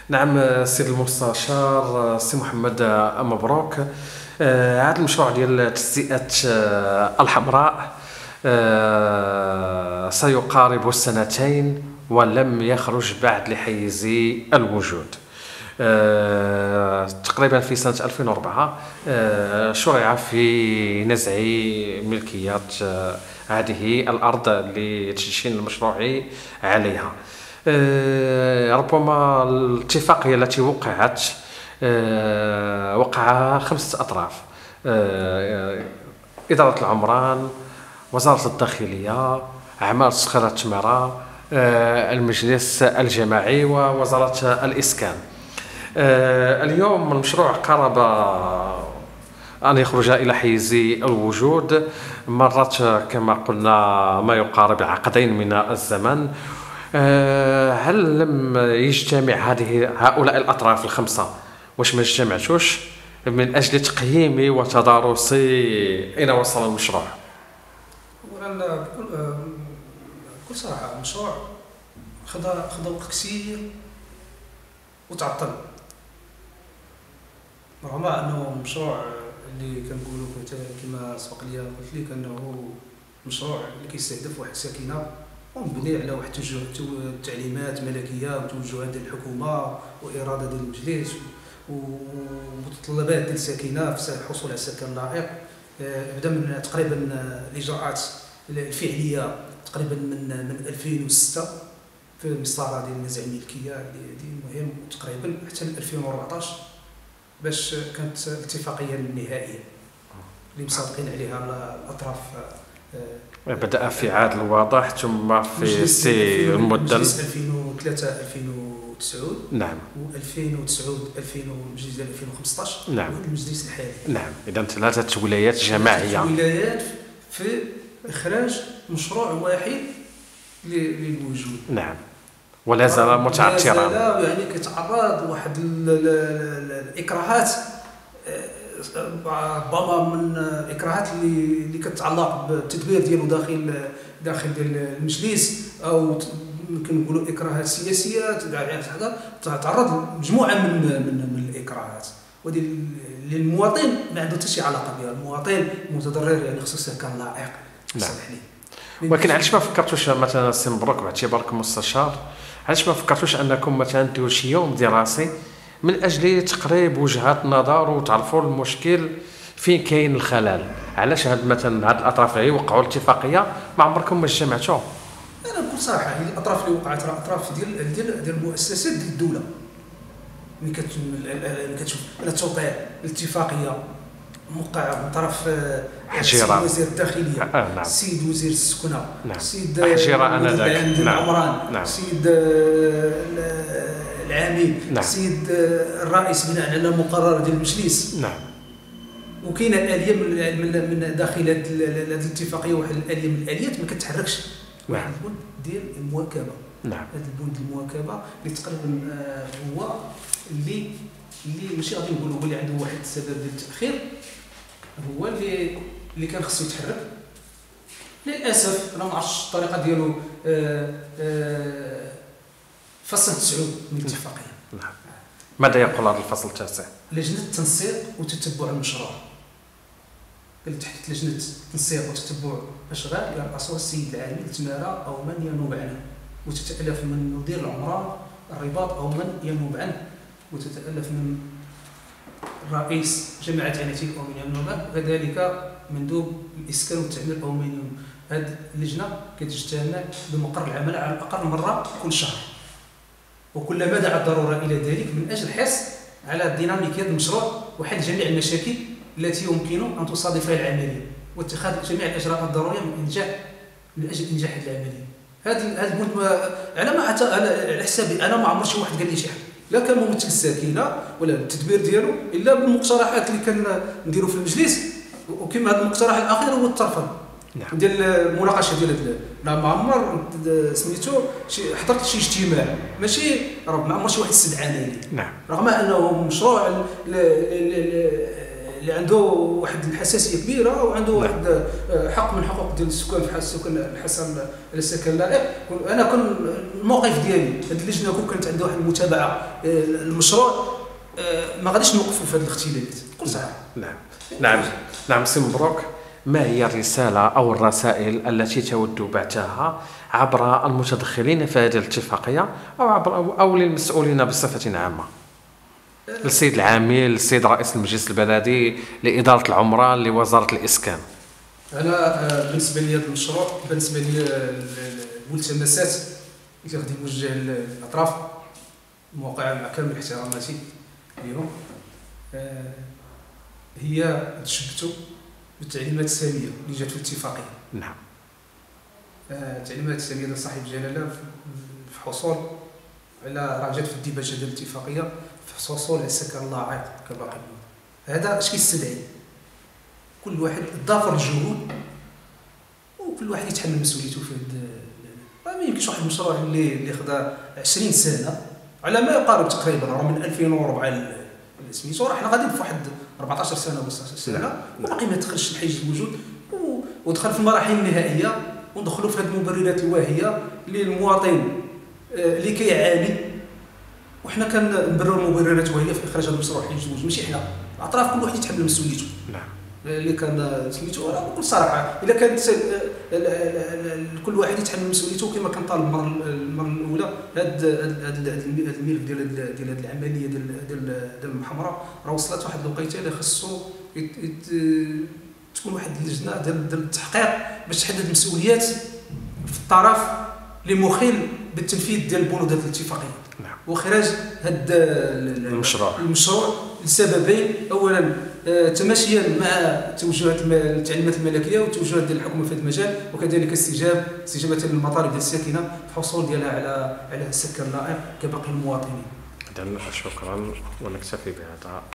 نعم السيد المستشار سي محمد مبروك. هذا المشروع ديال تجزئة الحمراء سيقارب السنتين ولم يخرج بعد لحيز الوجود. تقريبا في سنة 2004 شرع في نزع ملكية هذه الأرض لتدشين المشروع عليها. ربما الاتفاقية التي وقعت وقع 5 أطراف: إدارة العمران، وزارة الداخلية، أعمال تسخير التمارة، المجلس الجماعي، ووزارة الإسكان. اليوم المشروع قرب أن يخرج إلى حيز الوجود، مرت كما قلنا ما يقارب عقدين من الزمن. هل لم يجتمع هؤلاء الأطراف ال5؟ واش ما اجتمعتوش من أجل تقييم وتدارس أين وصل المشروع؟ اولا بكل صراحه المشروع خذ وقت كثير وتعطل، رغم انه مشروع اللي كنقولوا كما سبق لي قلت لك انه مشروع اللي كيستهدف واحد الساكنه ومبني على واحد تعليمات ملكيه وتوجهات ديال الحكومه واراده ديال المجلس ومتطلبات ديال الساكنه في الحصول على السكن اللائق. بدا من تقريبا الاجراءات الفعليه تقريبا من 2006 في المسطره ديال نزع الملكيه هذه المهم، تقريبا حتى 2014 باش كانت الاتفاقيه النهائيه اللي مصادقين عليها الاطراف. بدأ في عهد الواضح ثم في سي المدن 2003 2009. نعم. و2009 المجلس ديال 2015. نعم. والمجلس الحالي. نعم، اذا 3 ولايات جماعيه. 3 ولايات في اخراج مشروع واحد للوجود. نعم. ولا زال متعثرا. لا يعني كيتعرض واحد الاكراهات، ربما من الاكراهات اللي كتعلق بالتدبير ديالو داخل ديال المجلس، او يمكن نقولوا اكراهات سياسيه. تعرض لمجموعه من الاكراهات، ودي للمواطن ما عنده حتى شي علاقه بها. المواطن متضرر، يعني خصو سكن لائق. نعم. ولكن علاش ما فكرتوش مثلا سي مبروك باعتبارك مستشار، علاش ما فكرتوش انكم مثلا ديروا شي يوم دراسي من اجل تقريب وجهات النظر وتعرفوا المشكل فين كاين الخلل؟ علاش مثلا هاد الاطراف اللي وقعوا الاتفاقيه ما عمركم ما اجتمعتوا؟ انا بكل صراحه هي الاطراف اللي وقعت راه اطراف ديال المؤسسات ديال الدوله. ملي كتشوف التوقيع الاتفاقيه موقع من طرف حجيره وزير الداخليه، نعم. السيد وزير السكنه، نعم. السيد حجيره انذاك، نعم. العمران، نعم. السيد العميد، نعم. السيد الرئيس بناء على مقرر ديال المجلس. نعم. وكاينه الاليه من داخل هذه الاتفاقيه، واحد الاليه من الاليات ما كتحركش. واحد البند ديال المواكبه. نعم. هذا البند المواكبه اللي تقريبا هو اللي ماشي غادي نقولوا هو اللي عنده واحد السبب ديال التاخير، هو اللي كان خصو يتحرك. للاسف انا ما عرفتش الطريقه ديالو. فصل 9 من الاتفاقيه. نعم. ماذا يقول هذا الفصل 9؟ لجنه التنسيق وتتبع المشروع. قال تحت لجنه التنسيق وتتبع الاشغال يرأسها السيد العامل تماره او من ينوب عنه، وتتالف من مدير العمران الرباط او من ينوب عنه، وتتالف من رئيس جماعه عناتيل او من ينوب عنه، وكذلك مندوب الاسكان والتعمير او من ينوب. هذه اللجنه كتجتمع بمقر العمل على الاقل مره كل شهر، وكلما دعت الضروره الى ذلك من اجل الحرص على ديناميكيه المشروع وحل جميع المشاكل التي يمكن ان تصادفها العمليه، واتخاذ جميع الاجراءات الضروريه من اجل انجاح هذه العمليه. هذا البند على حسابي انا ما عمر شي واحد قال لي شي حاجه، لا كان ممثل الساكنه ولا التدبير ديالو، الا بالمقترحات اللي كنديروا في المجلس. وكما هذا المقترح الاخير هو الترفض. نعم. ديال المناقشه ديال ما عمر سميتو حضرت شي اجتماع، ماشي ما عمر شي واحد استدعاني. نعم. رغم انه مشروع اللي عنده واحد الحساسيه كبيره وعنده واحد حق من حقوق ديال السكان في السكن الحصل على السكن اللائق. انا كان الموقف ديالي هذه اللجنه كون كانت عندها واحد المتابعه المشروع ما غاديش نوقفوا في هذه الاختلالات بكل صراحه. نعم سي مبروك، ما هي الرساله او الرسائل التي تود بعثها عبر المتدخلين في هذه الاتفاقيه او للمسؤولين بصفه عامه؟ للسيد العامل، للسيد رئيس المجلس البلدي، لإدارة العمران، لوزارة الإسكان. أنا بالنسبة لي هذا المشروع، بالنسبة لي الملتمسات اللي غادي نوجه للأطراف الموقعة مع كامل احتراماتي اليوم هي تشبتوا بالتعليمات السامية اللي جات في الاتفاقية. نعم. التعليمات السامية لصاحب الجلالة في حصول على رجعت في الديباجة ديال الاتفاقية في حصول على السكن اللاعق كباقي المدن. هذا اش كيستدعي؟ كل واحد ضافر الجهود وكل واحد يتحمل مسؤوليته في هذا. ما يمكنش واحد المشروع اللي خدا 20 سنه على ما يقارب تقريبا راه من 2004 سميتو، راه حنا غاديين في واحد 14 سنه ولا 16 سنه وباقي ما دخلش الحيز الوجود ودخل في المراحل النهائيه وندخلوا في هذه المبررات الواهيه للمواطن اللي كيعاني، وحنا كنبرروا المبررات وهي في اخراج هذا المشروع حيز الوجود، ماشي حنا الاطراف كل واحد يتحمل مسؤوليته. نعم. اللي كان سميتو راه بكل صراحه الا كانت كل واحد يتحمل مسؤوليته كما كان طالب المره الاولى هذا الملف ديال هذه العمليه ديال المحمره راه وصلت واحد الوقيته اللي خصو تكون واحد اللجنه ديال التحقيق باش تحدد مسؤوليات في الطرف اللي مخل بالتنفيذ ديال البنود هذه الاتفاقيه. نعم. واخراج هذا المشروع لسببين: اولا تماشيا مع توجهات التعليمات الملكيه والتوجهات ديال الحكومه في هذا المجال، وكذلك استجابه للمطالب ديال الساكنه في الحصول ديالها على السكن اللائق كباقي المواطنين. شكرا ونكتفي بهذا.